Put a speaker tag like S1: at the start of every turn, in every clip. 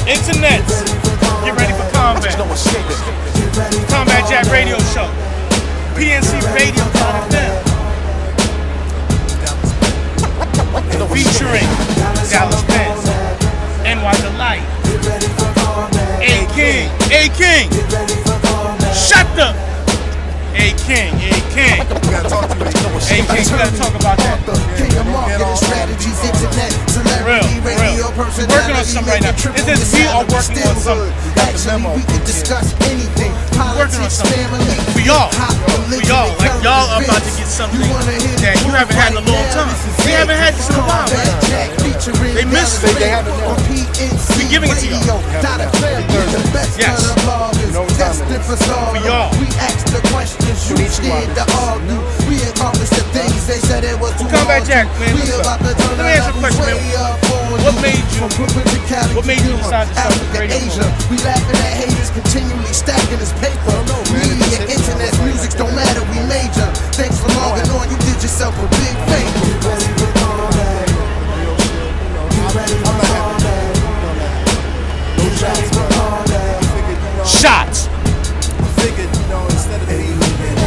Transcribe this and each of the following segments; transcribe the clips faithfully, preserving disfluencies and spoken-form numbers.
S1: Internet, get ready for combat. Combat Jack Radio Show. P N C Radio dot F M. Featuring Dallas Benz, N Y Delight, A King, A King, shut the A King, A King. A King, you gotta talk about that. Real, real. We're working on something right now. It says we are working on something.
S2: We can discuss anything.
S1: Working on something. We all, we all, like y'all are about to get something that you haven't had in a long time. We haven't had this in a while, man. They missed it. They haven't. We're giving it to y'all. Yes. We all.
S2: We asked the questions you did to argue. We accomplished the things they said it was too hard.
S1: Combat Jack, man. Let me ask you a question, man. What made you? What made you decide to start the radio?
S2: We laughing at haters continually stacking this paper. Media, internet, music don't matter. We major. Thanks for logging on. You did yourself a big favor.
S1: Shots.
S3: Figured, you know, instead of me,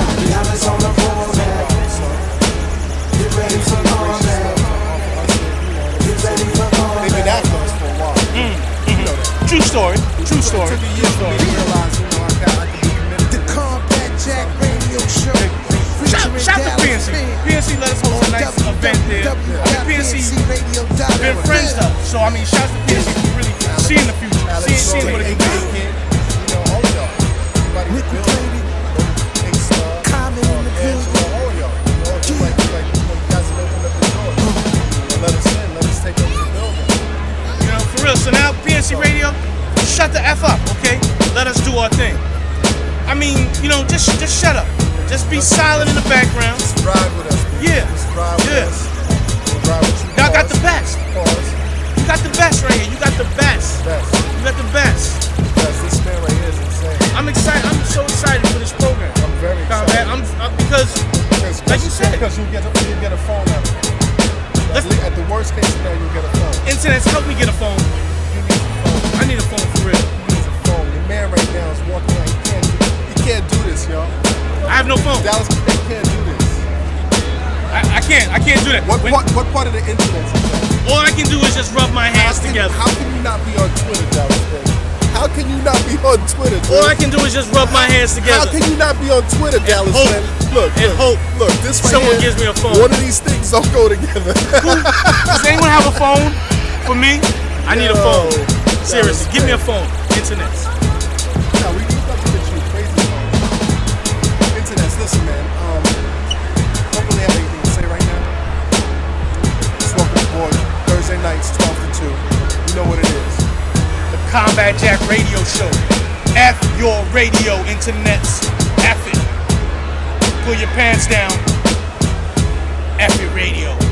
S3: maybe that goes for a while.
S1: Mm, mm-hmm. True story. True story. True story.
S2: The Combat Jack Radio Show.
S1: Shout, shout to P N C. P N C let us host a nice event there. I mean, P N C been friends to us. So, I mean, shout to P N C for really seeing the future. Seeing, seeing what it can do. So now P N C Radio, shut the F up, okay? Let us do our thing. I mean, you know, just just shut up. Just be silent in the background.
S3: Just ride with us.
S1: Yeah.
S3: Just ride with
S1: yeah.
S3: us. We'll ride with you.
S1: Y'all got the best.
S3: Pause.
S1: You got the best right here. You got the best.
S3: Best.
S1: You got the best.
S3: Best. This man right here is insane.
S1: I'm excited. I'm so excited for this program.
S3: I'm very excited.
S1: I'm, I'm because,
S3: because,
S1: like you said,
S3: because you get a, you get a phone out. At, at the worst case scenario, you get a phone.
S1: Internet's help me get a phone.
S3: You need a phone.
S1: I need a phone for real.
S3: He needs a phone. Your man right now is walking like he can't. He can't do this, y'all.
S1: I have no phone.
S3: Dallas can't do this.
S1: I, I can't. I can't do that.
S3: What
S1: when,
S3: part? What part of the internet is that?
S1: All I can do is just rub my hands
S3: how can,
S1: together.
S3: How can you not be on Twitter, Dallas? How can you not be on Twitter?
S1: All I can do is just rub my hands together.
S3: How can you not be on Twitter, Dallas?
S1: Hope.
S3: Man? Look,
S1: and
S3: look,
S1: hope.
S3: Look, this right
S1: someone
S3: here,
S1: gives me a phone.
S3: One of these things don't go together.
S1: Does anyone have a phone for me? I need
S3: Yo,
S1: a phone. Seriously, give me a phone. Internet.
S3: No, we need to get you a crazy phone. Internet, listen, man. Um, don't really have anything to say right now. Just welcome aboard. Thursday nights, twelve to two. You know what it is.
S1: The Combat Jack Radio Show. F your radio, internets. F it. Pull your pants down. F it radio.